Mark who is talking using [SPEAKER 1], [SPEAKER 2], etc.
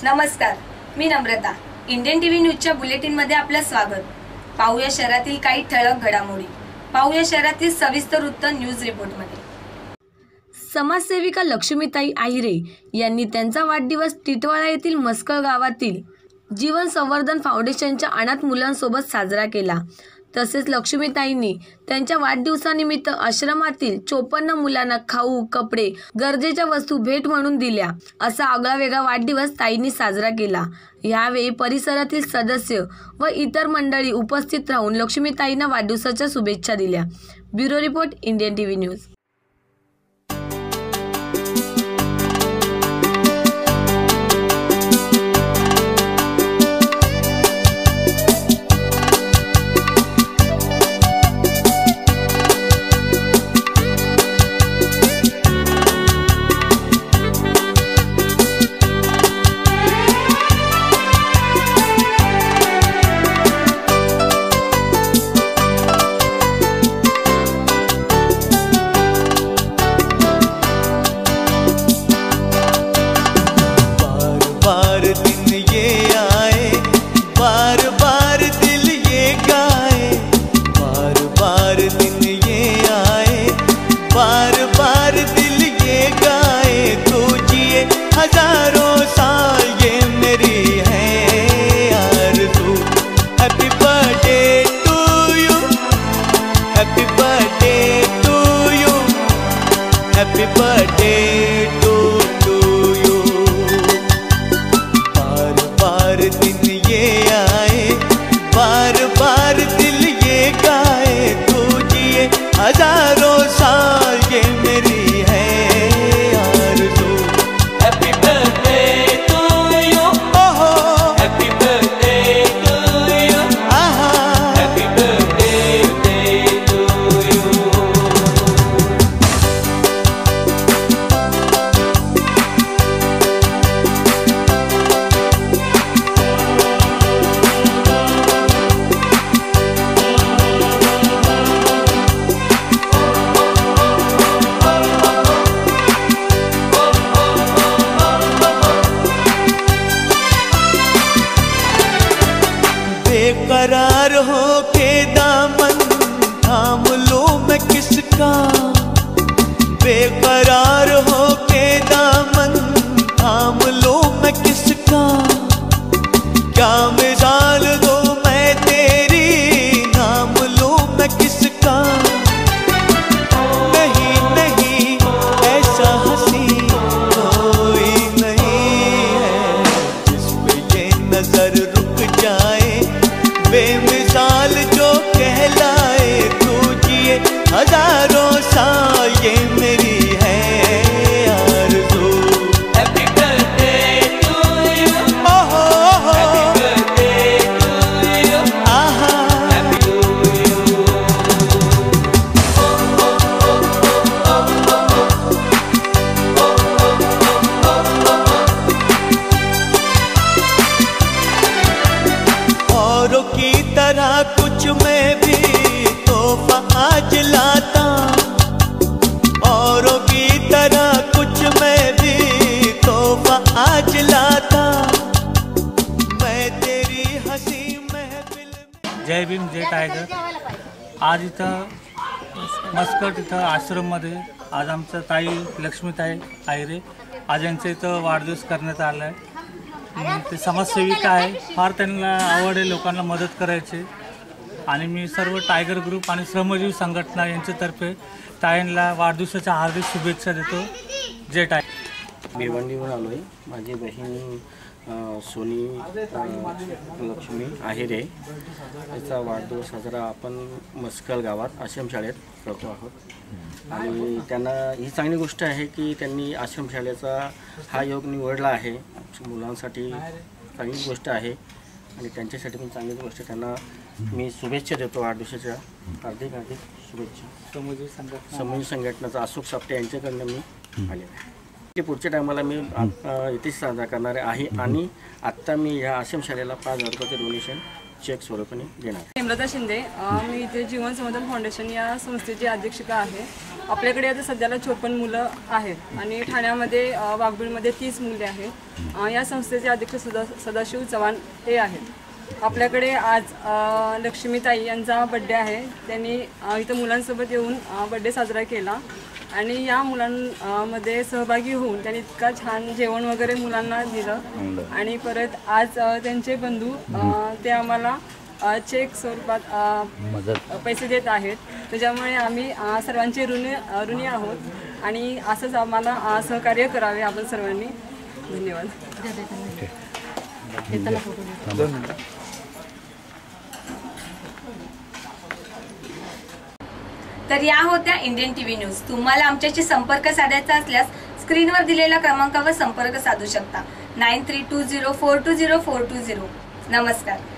[SPEAKER 1] नमस्कार, मी नम्रता. Indian TV न्यूजच्या बुलेटिनमध्ये आपलं स्वागत. पाहूया शहरातील काही ठळक घडामोडी. पाहूया शहरातील सविस्तर वृत्त न्यूज रिपोर्टमध्ये. समाजसेविका लक्ष्मीताई आहिरे यांनी त्यांचा वाढदिवस टिटवाळा येथील मस्कळ गावातील जीवन संवर्धन फाउंडेशनच्या अनाथ मुलांसोबत साजरा केला. तसेच लक्ष्मीताईंनी त्यांच्या वाढदिवसानिमित्त आश्रमातील 54 मुलांना खाऊ, कपडे, गरजेच्या वस्तू भेट म्हणून दिल्या. असा आगळावेगळा वाढदिवस ताईंनी साजरा केला. यावेळी परिसरातील सदस्य व इतर मंडळी उपस्थित राहून लक्ष्मीताईंना वाढदिवसाच्या शुभेच्छा दिल्या. Bureau report, Indian TV news.
[SPEAKER 2] Happy birthday to you. बार बार दिन ये आए, बार बार दिल ये गाए, तू जिए हजारों साल ये मेरी है आरज़ू. Happy birthday to you. Oh, happy birthday to you. Happy birthday to you. बेकरार हो के दामन थाम लो मैं किसका, बेकरार हो के दामन थाम लो मैं किसका, क्या मिसाल दो मैं तेरी नाम लो मैं किसका. नहीं नहीं ऐसा हंसी कोई नहीं है जिस पे ये नजर रुक जाए, बेमिसाल जो कहलाए, तू जिए हजारों साल ये मेरी है आरज़ू. Happy birthday to you. Oh, happy birthday to you. Happy to you. औरों की तरह कुछ मैं भी तोहफा आज लाता, औरों की तरह कुछ मैं भी तोहफा आज लाता, मैं तेरी हंसी महफिल में.
[SPEAKER 3] जय भीम, जय टायगर. आज इथं मस्कट इथं आश्रममध्ये आज आमचं ताई लक्ष्मीताई आहिरे आज यांचं इथं वाढदिवस करण्यात आला आहे. ते समाजसेविका आहे, फार त्यांना आवड आहे लोकांना मदत करायची. आणि मी सर्व टायगर ग्रुप आणि श्रमजीवी संघटना यांच्यातर्फे ताईंना वाढदिवसाच्या हार्दिक शुभेच्छा देतो. जय टायगर.
[SPEAKER 4] भिवंडीहून आलो आहे. माझी बहीण सोनी लक्ष्मी आहिरे याचा वाढदिवस साजरा आपण मस्कल गावात आश्रमशाळेत करतो आहोत. आणि त्यांना ही चांगली गोष्ट आहे की त्यांनी आश्रमशाळेचा हा योग निवडला आहे. मुलांसाठी चांगली गोष्ट आहे आणि त्यांच्यासाठी पण चांगली गोष्ट. त्यांना मी शुभेच्छा देतो वाढदिवसाच्या. हार्दिक हार्दिक शुभेच्छा. समूह संघटनेचा अशोक साप्टे यांच्याकडनं मी आले आहे. ते पुढच्या टायमाला मी इथेच साजरा करणार आहे. आणि आत्ता मी ह्या आश्रमशाळेला 5,000 रुपयाचे डोनेशन चेक स्वरूपाने देणार.
[SPEAKER 5] हेमलता शिंदे, मी इथे जीवन समर्थन फाउंडेशन या संस्थेची अध्यक्षिका आहे. आपल्याकडे आता सध्याला 54 मुलं आहेत आणि ठाण्यामध्ये वाघबीळमध्ये 30 मुले आहेत. या संस्थेचे अध्यक्ष सदाशिव चव्हाण हे आहेत. आपल्याकडे आज लक्ष्मीताई यांचा बड्डे आहे. त्यांनी इथं मुलांसोबत येऊन बड्डे साजरा केला आणि या मुलांमध्ये सहभागी होऊन त्यांनी इतका छान जेवण वगैरे मुलांना दिलं. आणि परत आज त्यांचे बंधू ते आम्हाला चेक स्वरूपात पैसे देत आहेत. त्याच्यामुळे आम्ही सर्वांचे ऋणी आहोत आणि असंच आम्हाला सहकार्य करावे आपण सर्वांनी. धन्यवाद.
[SPEAKER 1] तर या होत्या इंडियन टीव्ही न्यूज. तुम्हाला आमच्याशी संपर्क साधायचा असल्यास स्क्रीनवर दिलेल्या क्रमांकावर संपर्क साधू शकता. 9320420420. नमस्कार.